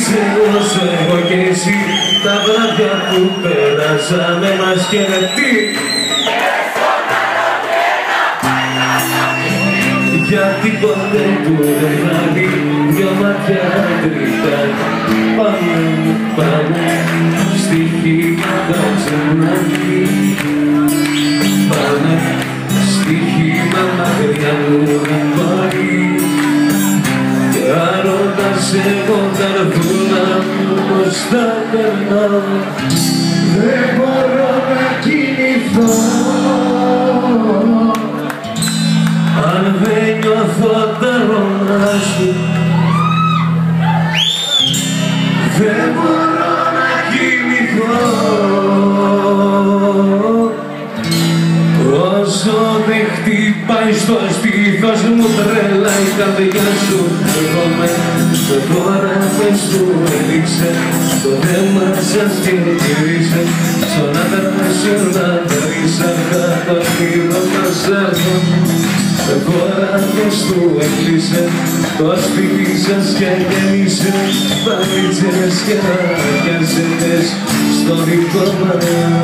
όσο εγώ και εσύ τα βράδια που πέρασαμε μας και τι. Γιατί ποτέ του δεν θα δει δυο μάτια τρίτα. Πάμε στοιχήματα ξαναδεί. Πάμε στοιχήμα μακριά μου να πάει. Κι άρωτας εγώ καρδούλα μου πως θα περνάω. Δεν μπορώ να κινηθώ αν δεν νιώθω τα αρώμα σου. Δεν μπορώ να κοιμηθώ όσο δεν χτυπάει στο στήθος μου τρέλα η καρδιά σου. Εγώ με τώρα μες σου έλειξε, το θέμα σας και γύρισε. Στον άντρα σου να δεις αργά το αρχείο μας έρθω. Τώρα μες του έκλεισε, το σπίτι σας και γέμισε. Βαλίτσες και ρακιάζετες στο δικό μας.